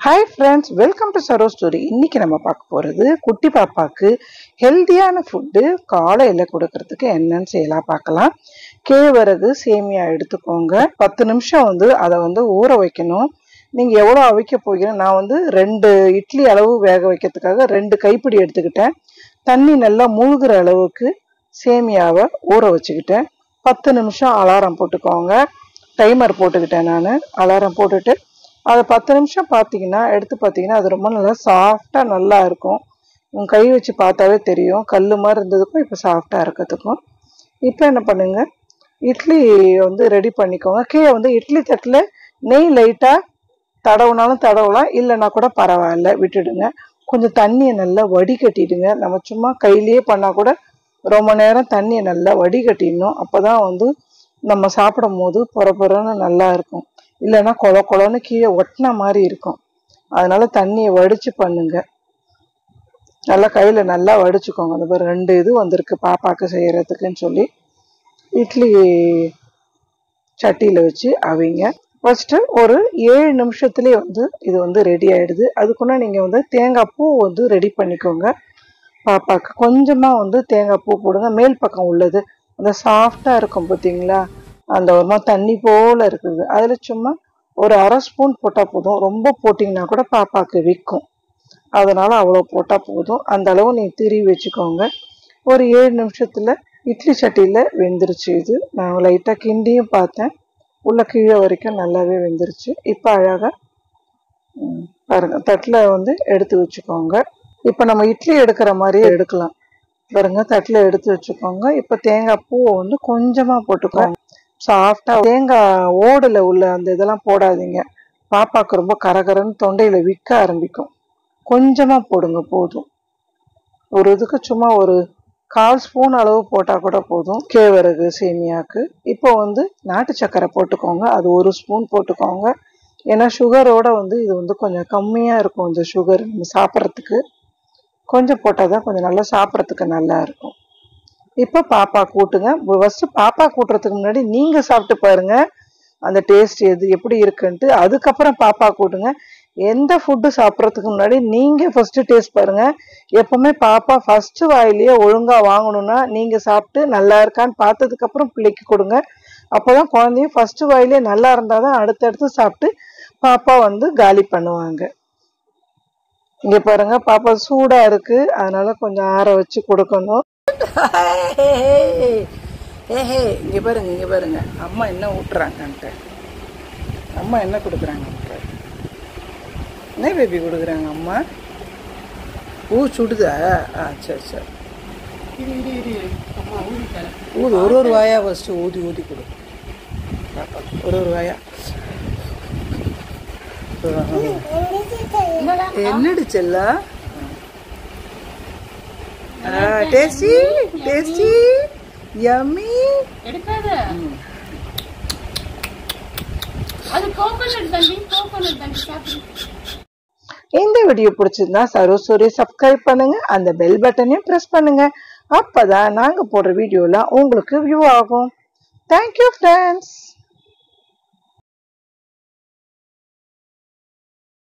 Hi friends, welcome to Saro Story. இன்னைக்கு நம்ம பார்க்க போறது குட்டி பாப்பாக்கு ஹெல்தியான ஃபுட் காலையில கொடுக்கிறதுக்கு என்னன்னு செய்யலாம் பார்க்கலாம். கேழ்வரகு சேமியா எடுத்துக்கோங்க. 10 நிமிஷம் அதை ஊற வைக்கணும். நீங்க எவ்வளவு அவிக்க போகிறீங்க? நான் 2 இட்லி அளவு வேக வைக்கிறதுக்காக 2 கைப்பிடி எடுத்துக்கிட்டேன். தண்ணி நல்லா மூழ்கிற அளவுக்கு சேமியாவை ஊற வச்சுக்கிட்டேன். 10 நிமிஷம் அலாரம் போட்டுக்கோங்க. டைமர் போட்டுக்கிட்டேன். நான் அலாரம் போட்டுட்டு அதை 10 நிமிஷம் எடுத்து பார்த்தீங்கன்னா அது ரொம்ப நல்லா சாஃப்டா நல்லா இருக்கும். உங்க கை வச்சு பார்த்தாவே தெரியும். கல்லு மாதிரி இருந்ததுக்கும் இப்போ சாஃப்டா இருக்கிறதுக்கும். இப்போ என்ன பண்ணுங்க, இட்லி ரெடி பண்ணிக்கோங்க. கீழே இட்லி தட்டில் நெய் லைட்டா தடவுனாலும் தடவலாம், இல்லைன்னா கூட பரவாயில்ல, விட்டுடுங்க. கொஞ்சம் தண்ணியை நல்லா வடிகட்டிடுங்க. நம்ம சும்மா கையிலேயே பண்ணா கூட ரொம்ப நேரம் தண்ணியை நல்லா வடிகட்டிடணும். அப்போதான் நம்ம சாப்பிடும் போது பொறன்னு நல்லா இருக்கும். இல்லைன்னா கொல கொலன்னு கீழே ஒட்டின மாதிரி இருக்கும். அதனால தண்ணியை வடிச்சு பண்ணுங்க. நல்லா கையில நல்லா வடிச்சுக்கோங்க. அந்த மாதிரி 2 இது வந்திருக்கு பாப்பாக்கு செய்யறதுக்குன்னு சொல்லி. இட்லி சட்டியில வச்சு அவிங்க. ஃபர்ஸ்ட் ஒரு 7 நிமிஷத்துலயே இது ரெடி ஆயிடுது. அதுக்குன்னா நீங்க தேங்காய் பூ ரெடி பண்ணிக்கோங்க. பாப்பாக்கு கொஞ்சமா தேங்காய் பூ போடுங்க. மேல் பக்கம் உள்ளது அந்த சாஃப்டா இருக்கும் பார்த்தீங்களா, அந்த ஒரு மாதிரி தண்ணி போல இருக்குது. அதுல சும்மா ஒரு 1/2 ஸ்பூன் போட்டா போதும். ரொம்ப போட்டிங்கன்னா கூட பாப்பாக்கு விற்கும். அதனால அவ்வளோ போட்டா போதும். அந்த அளவு நீ திரி வச்சுக்கோங்க. ஒரு 7 நிமிஷத்துல இட்லி சட்டியில வெந்துருச்சு. இது நான் லைட்டா கிண்டியும் பார்த்தேன். உள்ள கீழே வரைக்கும் நல்லாவே வெந்துருச்சு. இப்போ அழகா பாருங்க தட்டில் எடுத்து வச்சுக்கோங்க. இப்போ நம்ம இட்லி எடுக்கிற மாதிரியே எடுக்கலாம். பாருங்க தட்டில் எடுத்து வச்சுக்கோங்க. இப்போ தேங்காய் பூவை கொஞ்சமா போட்டுக்கோங்க. சாஃப்டா தேங்காய் ஓடுல உள்ள அந்த இதெல்லாம் போடாதீங்க. பாப்பாக்கு ரொம்ப கரகரன்னு தொண்டையில விற்க ஆரம்பிக்கும். கொஞ்சமா போடுங்க போதும். ஒரு இதுக்கு சும்மா ஒரு 1/4 ஸ்பூன் அளவு போட்டா கூட போதும் கேழ்வரகு சேமியாக்கு. இப்போ நாட்டு சக்கரை போட்டுக்கோங்க. அது 1 ஸ்பூன் போட்டுக்கோங்க. ஏன்னா சுகரோட இது கொஞ்சம் கம்மியா இருக்கும். இந்த சுகர் சாப்பிட்றதுக்கு கொஞ்சம் போட்டாதான் கொஞ்சம் நல்லா சாப்பிட்றதுக்கு நல்லா இருக்கும். இப்போ பாப்பா கூட்டுங்க. ஃபர்ஸ்ட் பாப்பா கூட்டுறதுக்கு முன்னாடி நீங்க சாப்பிட்டு பாருங்க அந்த டேஸ்ட் எப்படி இருக்குன்ட்டு. அதுக்கப்புறம் பாப்பா கூட்டுங்க. எந்த ஃபுட்டு சாப்பிட்றதுக்கு முன்னாடி நீங்க ஃபர்ஸ்ட் டேஸ்ட் பாருங்க. எப்பவுமே பாப்பா ஃபர்ஸ்ட் வாயிலேயே ஒழுங்கா வாங்கணும்னா நீங்க சாப்பிட்டு நல்லா இருக்கான்னு பார்த்ததுக்கு அப்புறம் பிள்ளைக்கு கொடுங்க. அப்போதான் குழந்தையும் ஃபர்ஸ்ட் வாயிலேயே நல்லா இருந்தாதான் அடுத்தடுத்து சாப்பிட்டு பாப்பா காலி பண்ணுவாங்க. இங்க பாருங்க பாப்பா சூடா இருக்கு, அதனால கொஞ்சம் ஆற வச்சு கொடுக்கணும். இங்க பாருங்க அம்மா என்ன ஊட்டுறாங்கன்ட்டு. அம்மா என்ன கொடுக்குறாங்க, என்ன பேபி கொடுக்குறாங்க அம்மா? சுடுதா? சரி சரி, ஊது. ஒரு வாயா ஃபர்ஸ்ட் ஊதி ஊதி கொடு. ஒரு வாயா. என்னடி செல்லா? Tasty tasty yummy. எடுக்காத, அது கோகனட் தண்ணி, கோகனட் தண்ணி சாப்பிடு. இந்த வீடியோ பிடிச்சிருந்தா சரோ ஸ்டோரி சப்ஸ்கிரைப் பண்ணுங்க. அந்த பெல் பட்டனையும் பிரஸ் பண்ணுங்க. அப்பதான் நாங்க போடுற வீடியோலாம் உங்களுக்கு வியூ ஆகும். Thank you friends.